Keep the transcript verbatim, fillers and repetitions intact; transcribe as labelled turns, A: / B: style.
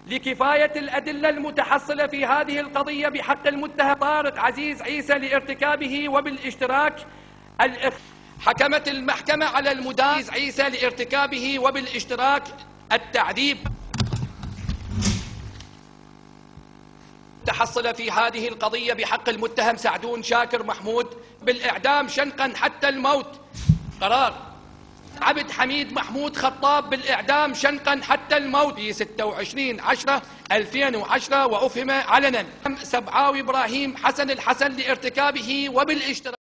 A: لكفاية الأدلة المتحصلة في هذه القضية بحق المتهم طارق عزيز عيسى لارتكابه وبالاشتراك الاخ... حكمت المحكمة على المدان عيسى لارتكابه وبالاشتراك التعذيب تحصل في هذه القضية بحق المتهم سعدون شاكر محمود بالإعدام شنقا حتى الموت. قرار عبد حميد محمود خطاب بالإعدام شنقا حتى الموت في ستة وعشرين عشرة ألفين وعشرة، وأفهم علنا سبعاوي إبراهيم حسن الحسن لارتكابه وبالاشتراك